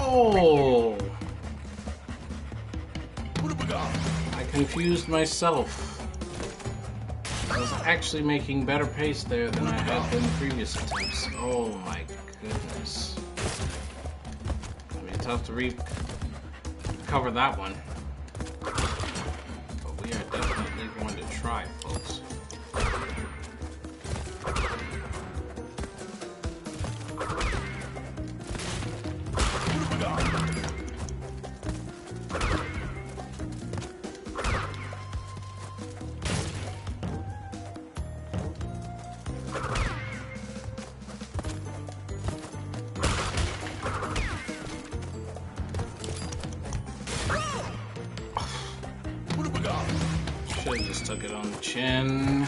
Oh! I confused myself. I was actually making better pace there than I had been previous attempts. Oh my goodness. It's gonna be tough to recover that one. But we are definitely going to try, folks. Should've just took it on the chin.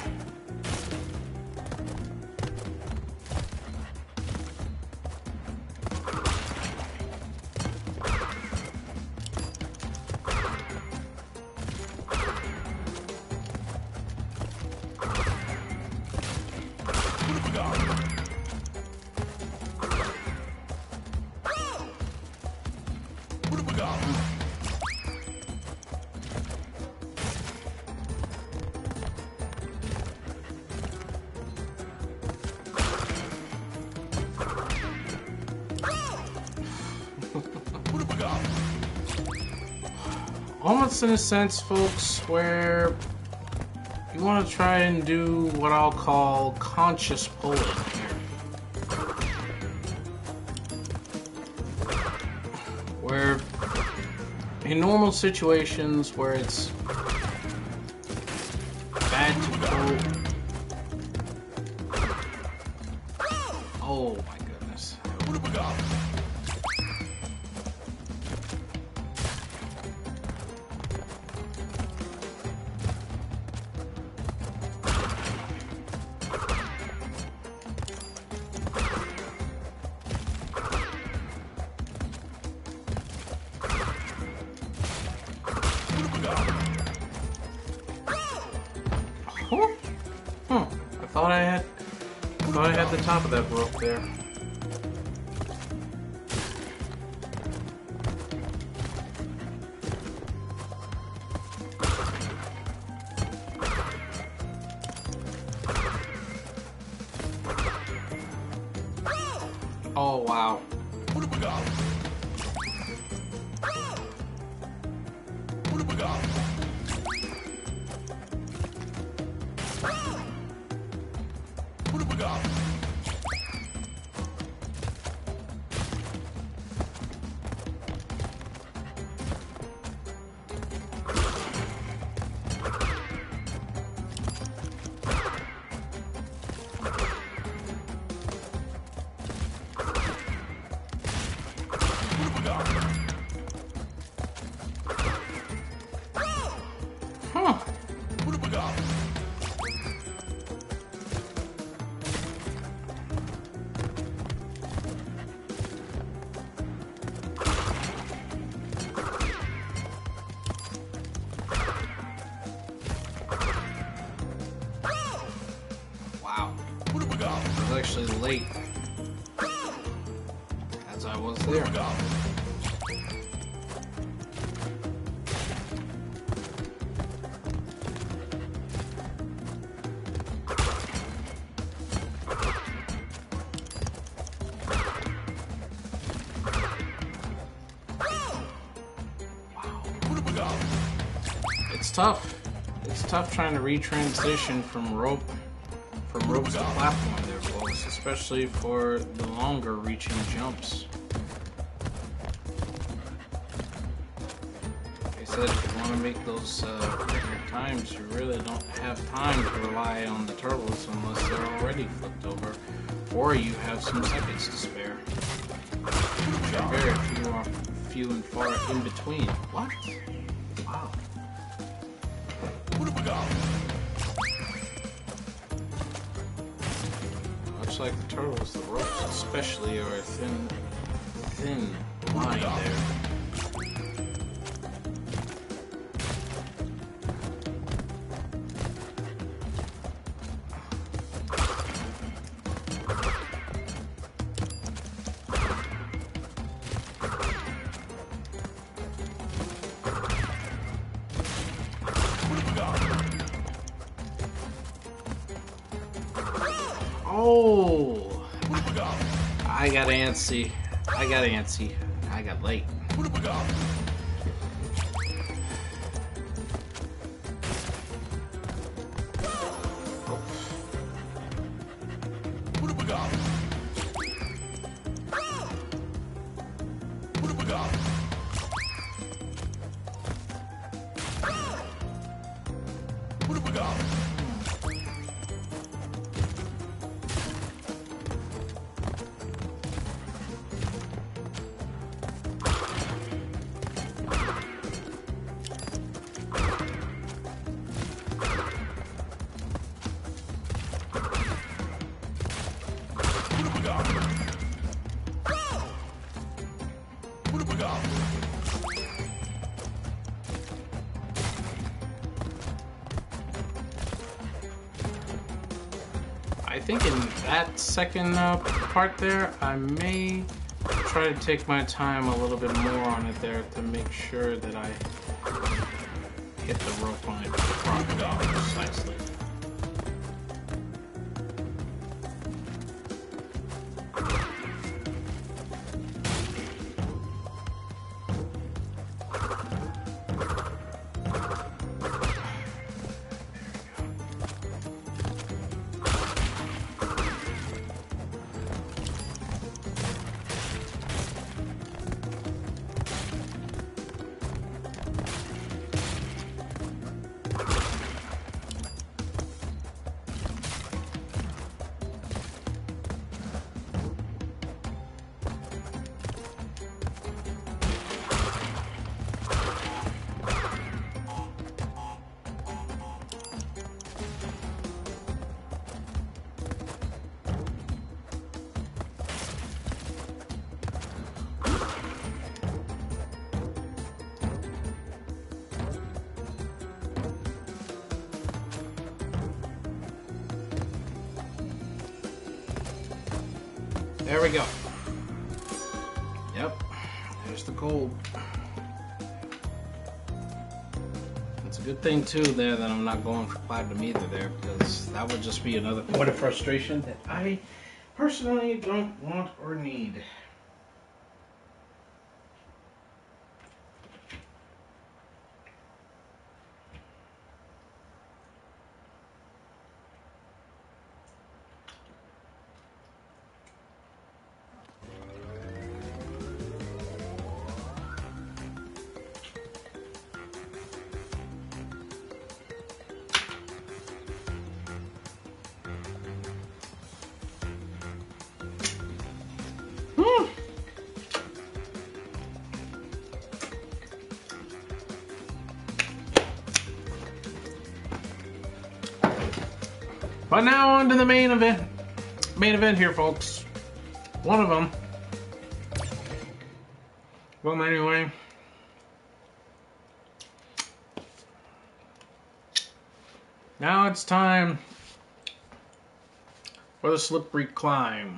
Almost in a sense, folks, where you want to try and do what I'll call conscious pulling here. Where in normal situations where it's bad to pull. Oh my goodness. I thought I had the top of that rope there. Oh wow. Actually late as I was there. Wow. It's tough. It's tough trying to retransition from ropes to platform there, folks, especially for the longer reaching jumps. Like I said, if you want to make those record times, you really don't have time to rely on the turtles unless they're already flipped over, or you have some seconds to spare. Which are very few and far in between. What? Wow. Much like the turtles, the ropes especially are a thin line there. Oh! I got antsy. I got late. I think in that second part there, I may try to take my time a little bit more on it there to make sure that I hit the rope on it properly, precisely. There we go. Yep, there's the gold. It's a good thing too there that I'm not going for platinum either there, because that would just be another point of frustration that I personally don't want or need. But now on to the main event. Main event here, folks. One of them. Well, anyway. Now it's time for the slippery climb.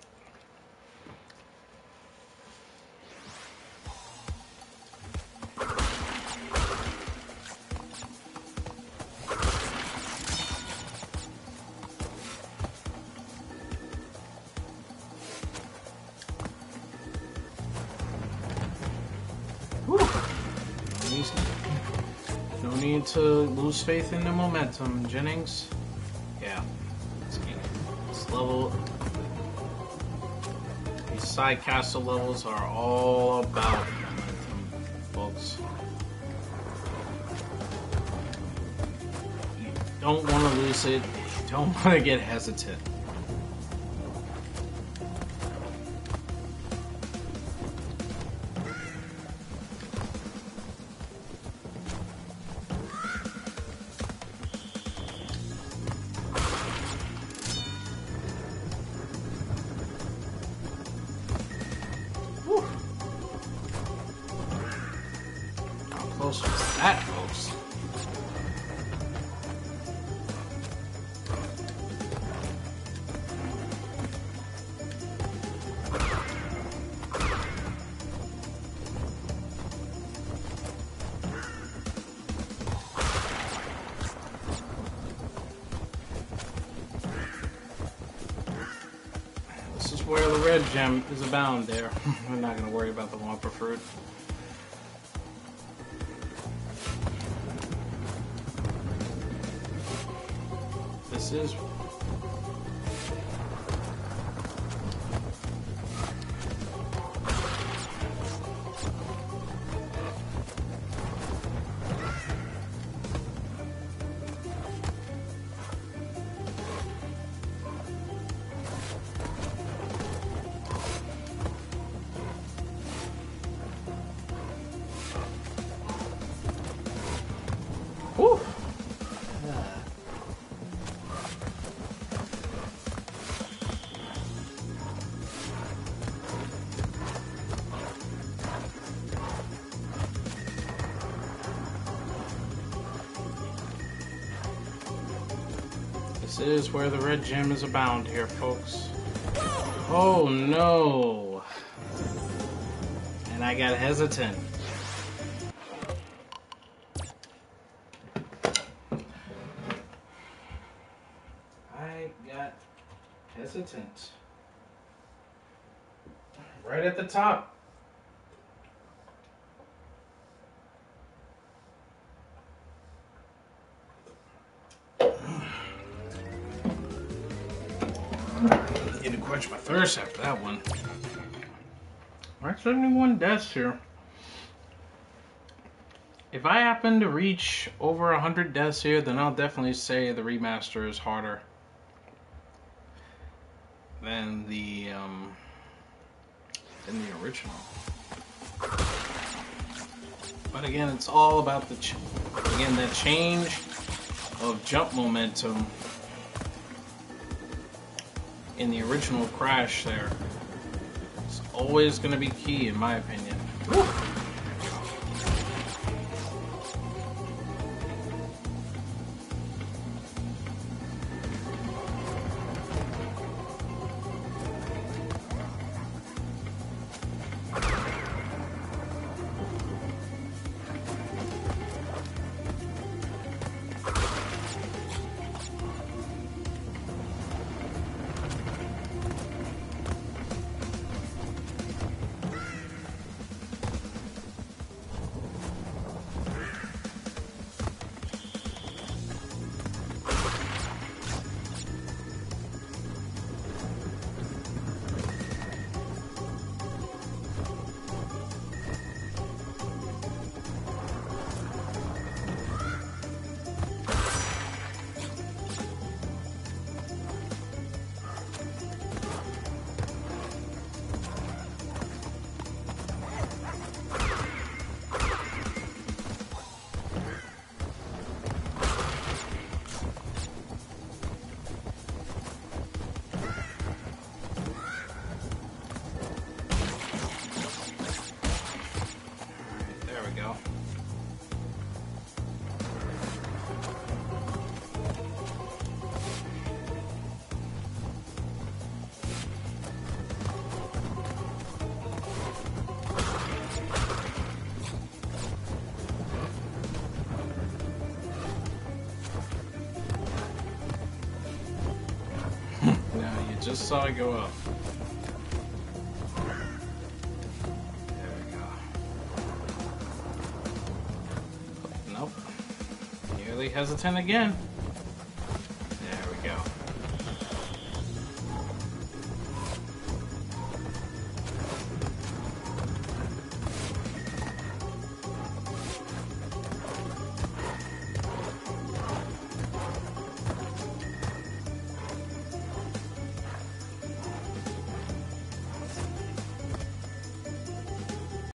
No need to lose faith in the momentum, Jennings. Yeah, this level, these side castle levels are all about momentum, folks. You don't want to lose it. You don't want to get hesitant. Close was that, folks? where the red gem is abound there. We're not going to worry about the Wumpa fruit. This is... Whew. This is where the red gem is abound here, folks. Oh no! And I got hesitant. I got hesitant. Right at the top. Need to quench my thirst after that one. Alright, 71 deaths here. If I happen to reach over 100 deaths here, then I'll definitely say the remaster is harder than the original. But again, it's all about the that change of jump momentum in the original Crash. There, it's always going to be key, in my opinion. Woo! Just saw it go up. There we go. Nope. Nearly hesitant again.